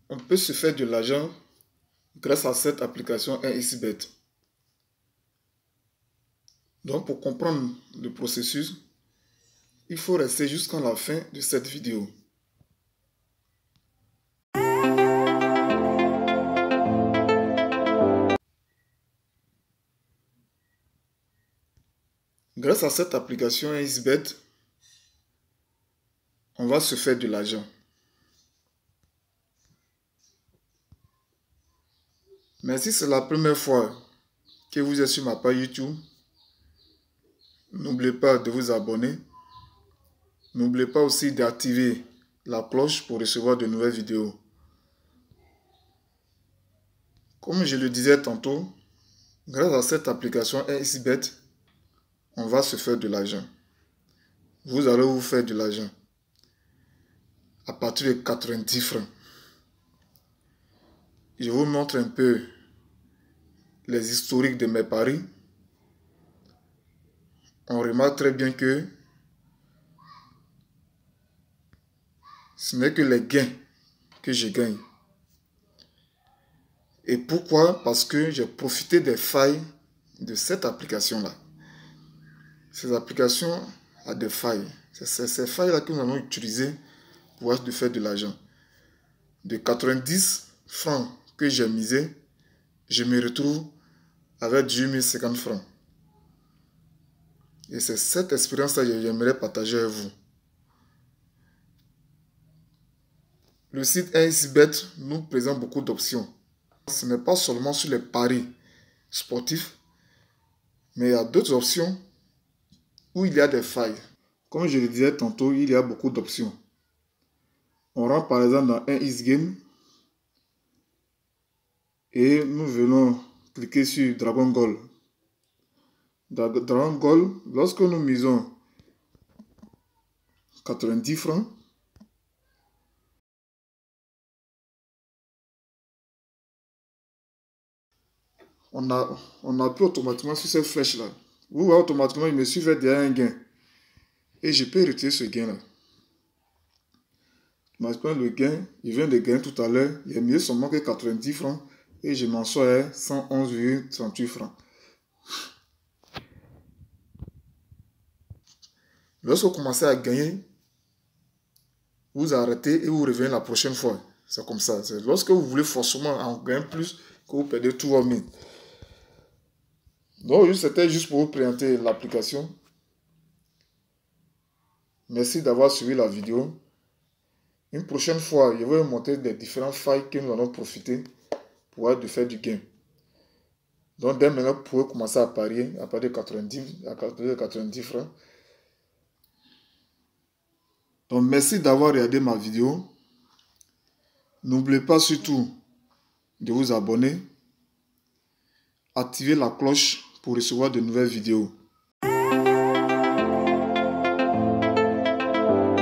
On peut se faire de l'argent grâce à cette application 1xBet. Donc pour comprendre le processus, il faut rester jusqu'à la fin de cette vidéo. Grâce à cette application 1xBet, on va se faire de l'argent. Mais si c'est la première fois que vous êtes sur ma page YouTube, n'oubliez pas de vous abonner. N'oubliez pas aussi d'activer la cloche pour recevoir de nouvelles vidéos. Comme je le disais tantôt, grâce à cette application 1xBet, on va se faire de l'argent. Vous allez vous faire de l'argent à partir de 90 francs. Je vous montre un peu les historiques de mes paris. On remarque très bien que ce n'est que les gains que je gagne. Et pourquoi? Parce que j'ai profité des failles de cette application-là. Cette application a des failles. C'est ces failles-là que nous allons utiliser pour faire de l'argent. De 90 francs que j'ai misé, je me retrouve avec 10 050 francs. Et c'est cette expérience-là que j'aimerais partager avec vous. Le site 1xBet nous présente beaucoup d'options. Ce n'est pas seulement sur les paris sportifs, mais il y a d'autres options où il y a des failles. Comme je le disais tantôt, il y a beaucoup d'options. On rentre par exemple dans 1xGame et nous venons cliquer sur Dragon Goal. Dragon Goal, lorsque nous misons 90 francs, on appuie automatiquement sur cette flèche-là. Vous voyez automatiquement, il me suffit derrière un gain. Et je peux retirer ce gain-là. Maintenant, le gain, il vient de gagner tout à l'heure. Il est mieux seulement que 90 francs. Et je m'en sors à 111,38 francs. Lorsque vous commencez à gagner, vous arrêtez et vous revenez la prochaine fois. C'est comme ça. C'est lorsque vous voulez forcément en gagner plus que vous perdez tout vos mines. Donc, c'était juste pour vous présenter l'application. Merci d'avoir suivi la vidéo. Une prochaine fois, je vais vous montrer les différentes failles que nous allons profiter pour faire du gain. Donc, dès maintenant, vous pouvez commencer à parier à partir de 90 francs. Donc, merci d'avoir regardé ma vidéo. N'oubliez pas surtout de vous abonner. Activez la cloche pour recevoir de nouvelles vidéos.